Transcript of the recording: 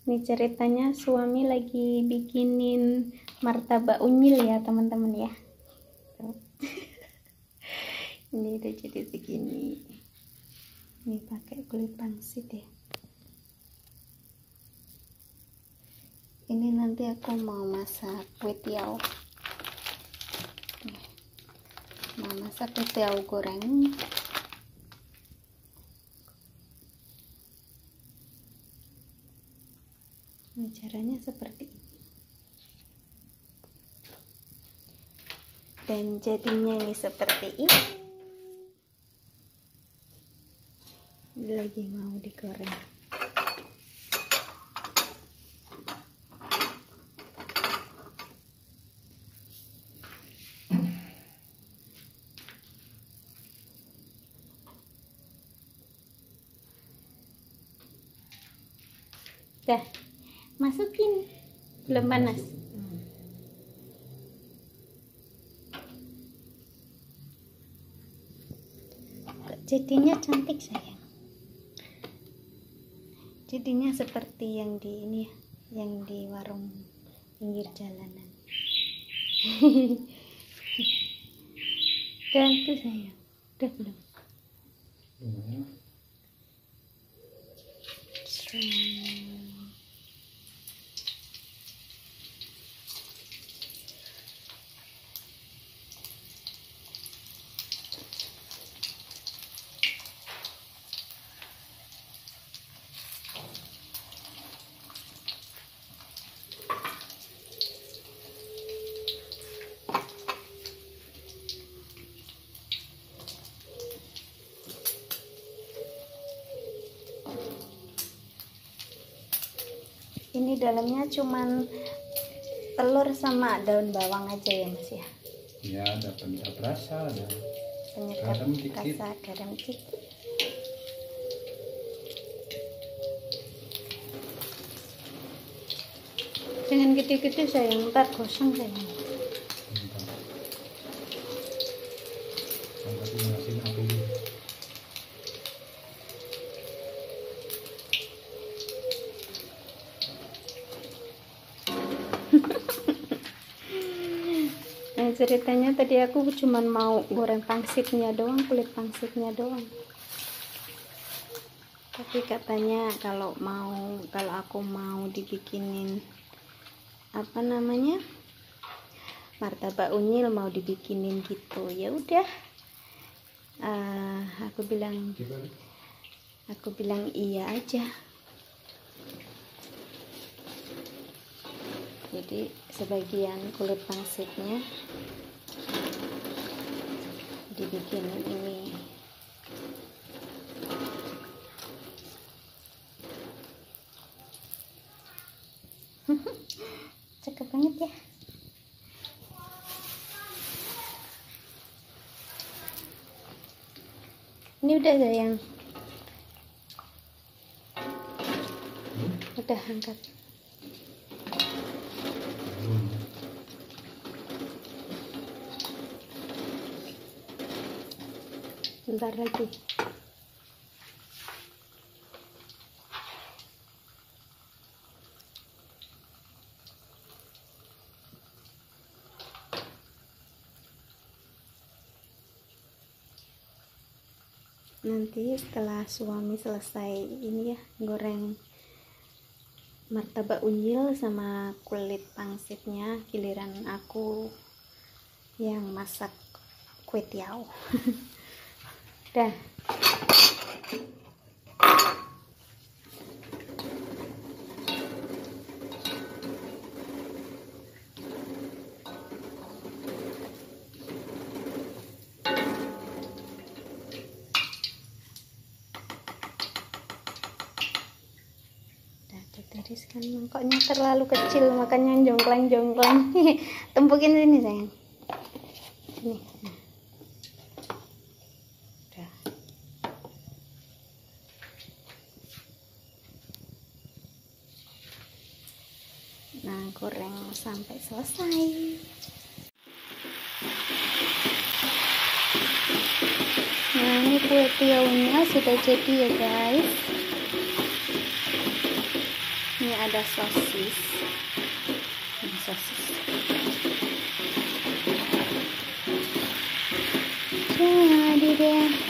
Ini ceritanya suami lagi bikinin martabak unyil ya teman-teman ya. Ini udah jadi segini. Ini pakai kulit pangsit ya. Ini nanti aku mau masak kue tiaw. Mau masak kue tiaw goreng. Nah, caranya seperti ini. Dan jadinya ini seperti ini. Lagi mau digoreng. Dah, masukin. Belum panas. Jadinya cantik sayang. Jadinya seperti yang di ini ya, yang di warung pinggir jalanan. Udah tuh sayang. Udah belum? Ini dalamnya cuman telur sama daun bawang aja ya mas ya? Ya, ada penyedap rasa, ada Penyedap garam dikit. rasa, garam dikit. Jangan gede-gede sayang, ntar gosong sayang. Sampai dimasukin api. Nah, ceritanya tadi aku cuma mau goreng pangsitnya doang, kulit pangsitnya doang. Tapi katanya kalau aku mau dibikinin apa namanya, martabak unyil, mau dibikinin gitu, ya udah. Aku bilang iya aja. Jadi sebagian kulit pangsitnya dibikinin ini. Cakep banget ya. Ini udah sayang. Udah angkat. Bentar lagi. Nanti setelah suami selesai ini ya, goreng martabak unyil sama kulit pangsitnya, giliran aku yang masak kue tiaw. Dah. Tiriskan, mangkoknya terlalu kecil makanya jongklang-jongklang. Tumpukin sini sayang. Sini. Udah. Nah, goreng sampai selesai. Nah, ini kue tiawnya sudah jadi ya guys. Ini ada sosis. Ini sosis. Jadi deh.